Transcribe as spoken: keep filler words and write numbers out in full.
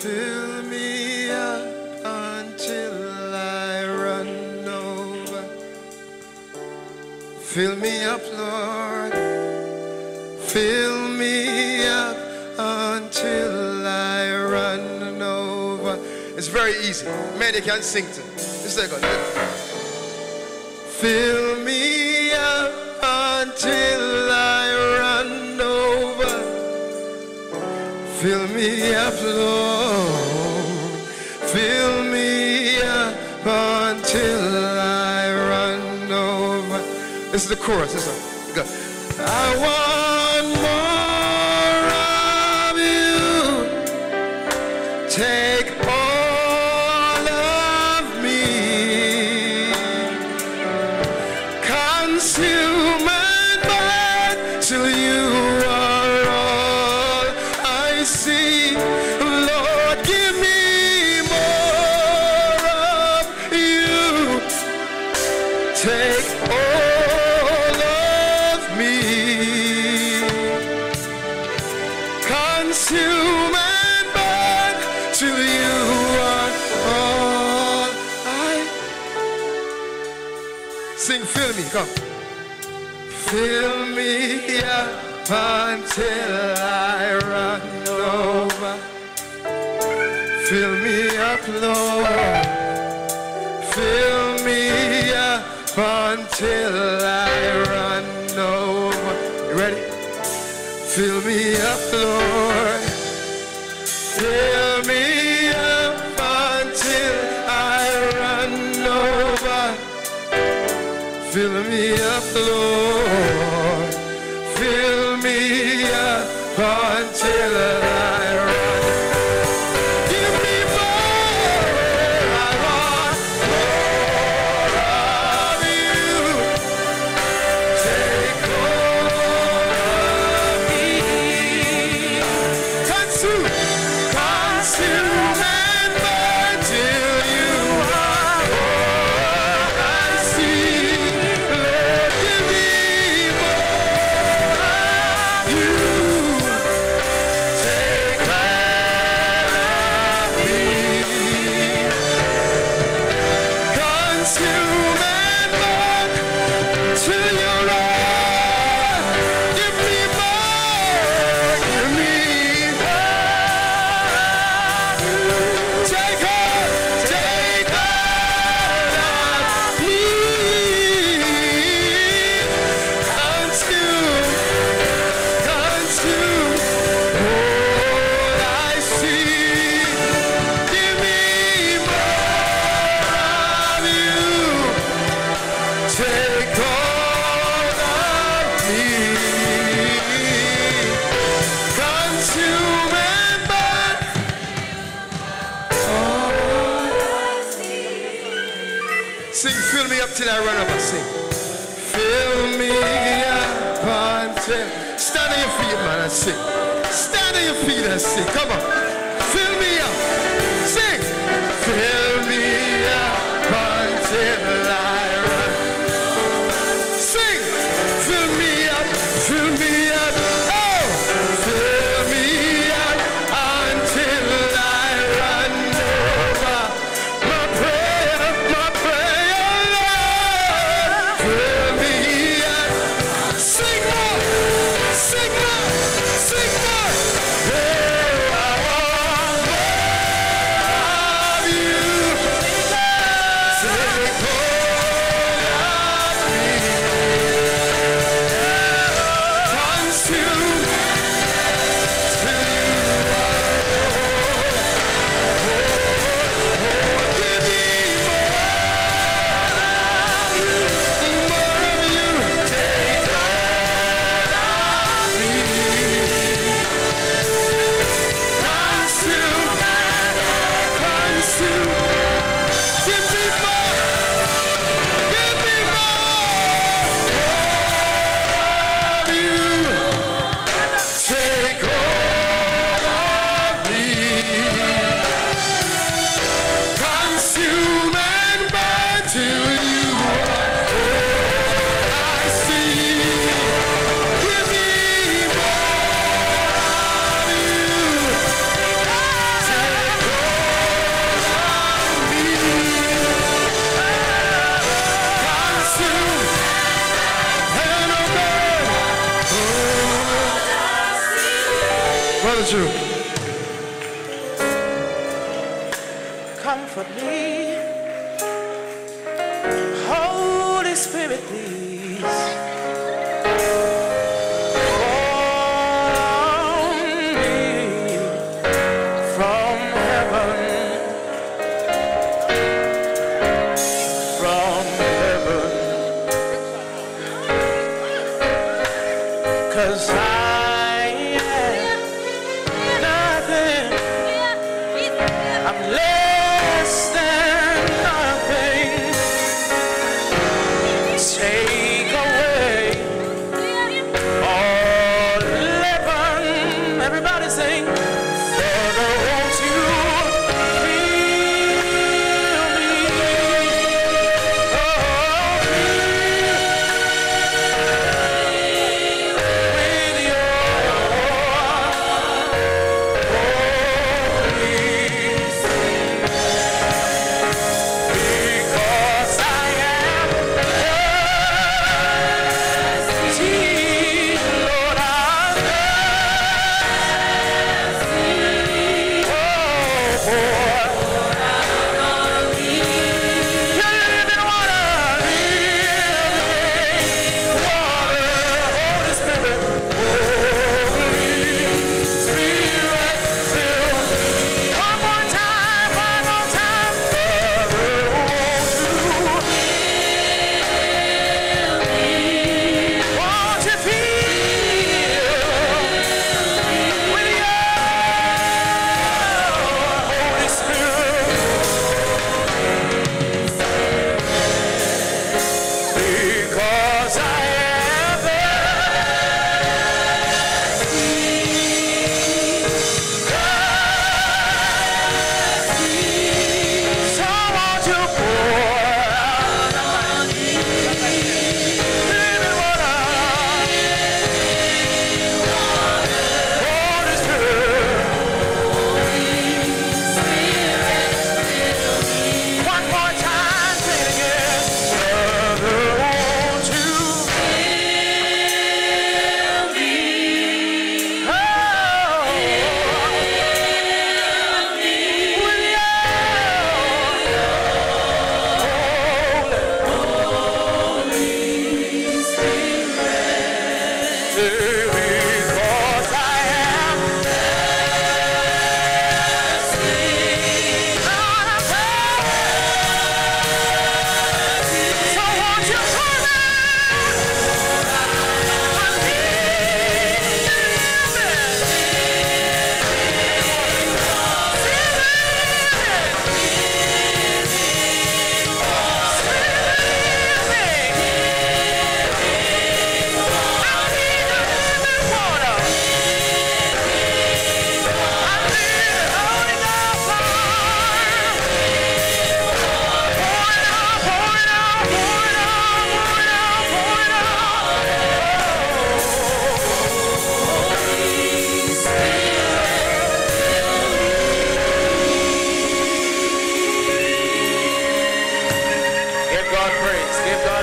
Fill me up until I run over. Fill me up, Lord. Fill me up until I run over. It's very easy. Man, you can sing to. Just like a fill me up until I run over. Fill me up, Lord. Fill me up until I run over. This is the chorus. This is good. I want more of you. Take all of me. Consume and burn till you are all I see. Lord, give me more of you. Take all of me. Consume and burn till you are all I. Sing, fill me, come. Fill me up until I run over. Fill me up, Lord. Fill me up until I run over. You ready? Fill me up, Lord. Fill me up until I run over. Fill me up, Lord. Fill me up until I run. Give me more. I want more of you. Take all of me. Consume, consume and burn till you are all I see. Lord, give me more of you. Take all of me. Consume and burn till you're all. Give me more. Give me more. Take all, take all of me. Consume, consume all I see. Give me more of you. Take all of me. Consume and burn. Sing, fill me up till I run over. Sing. Fill me up until. Stand on your feet, man, and sing. Stand on your feet and sing. Come on. Fill me up. Sing. Fill me up until I run. Sing. Fill me up. Fill me up. Oh. Fill me up until I run over. My prayer, my prayer, Lord. Fill me up. Sing more. Sing more. Sing more. Oh, I want more of you. Take all the truth. Comfort me, Holy Spirit, please. Call me from heaven, from heaven, 'cause I am nothing. I'm less than nothing. Take away all leaven. Everybody sing. Father, won't you fill me? Oh, with your Holy Spirit. Because I am thirsty, Lord, I'm thirsty. Oh, you're living water, living water. Holy Spirit, Holy Spirit, fill me. One more time, one more time. Father, won't you won't you feel with your Holy Spirit? Because I am thirsty. So won't you pour out living water, Holy Spirit. One more time, say it again. Father, won't you fill me? Oh, with your Holy Spirit. Because I am thirsty. Lord, I'm thirsty. So won't you come out? I need Give God praise. Give God